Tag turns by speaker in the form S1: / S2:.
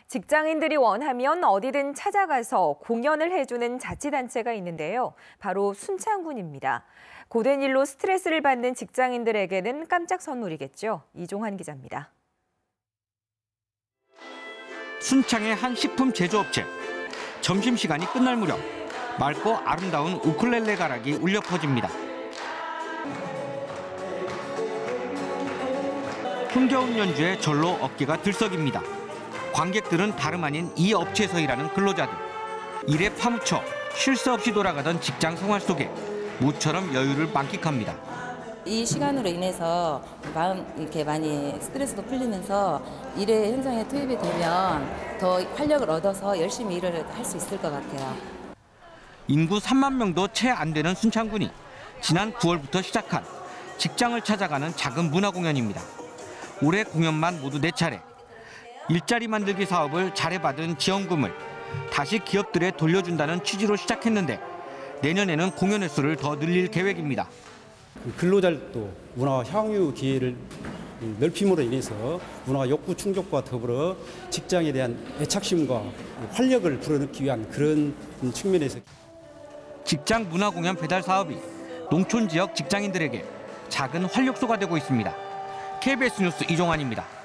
S1: 직장인들이 원하면 어디든 찾아가서 공연을 해주는 자치단체가 있는데요. 바로 순창군입니다. 고된 일로 스트레스를 받는 직장인들에게는 깜짝 선물이겠죠. 이종환 기자입니다.
S2: 순창의 한 식품 제조업체. 점심시간이 끝날 무렵 맑고 아름다운 우쿨렐레 가락이 울려 퍼집니다. 흥겨운 연주에 절로 어깨가 들썩입니다. 관객들은 다름 아닌 이 업체에서 일하는 근로자들. 일에 파묻혀 쉴 새 없이 돌아가던 직장 생활 속에 모처럼 여유를 만끽합니다.
S3: 이 시간으로 인해서 마음 이렇게 많이 스트레스도 풀리면서 일의 현장에 투입이 되면 더 활력을 얻어서 열심히 일을 할 수 있을 것 같아요.
S2: 인구 3만 명도 채 안 되는 순창군이 지난 9월부터 시작한 직장을 찾아가는 작은 문화 공연입니다. 올해 공연만 모두 4차례. 일자리 만들기 사업을 잘해받은 지원금을 다시 기업들에 돌려준다는 취지로 시작했는데 내년에는 공연 횟수를 더 늘릴 계획입니다.
S4: 근로자들도 문화 향유 기회를 넓힘으로 인해서 문화 욕구 충족과 더불어 직장에 대한 애착심과 활력을 불어넣기 위한 그런 측면에서
S2: 직장 문화 공연 배달 사업이 농촌 지역 직장인들에게 작은 활력소가 되고 있습니다. KBS 뉴스 이종환입니다.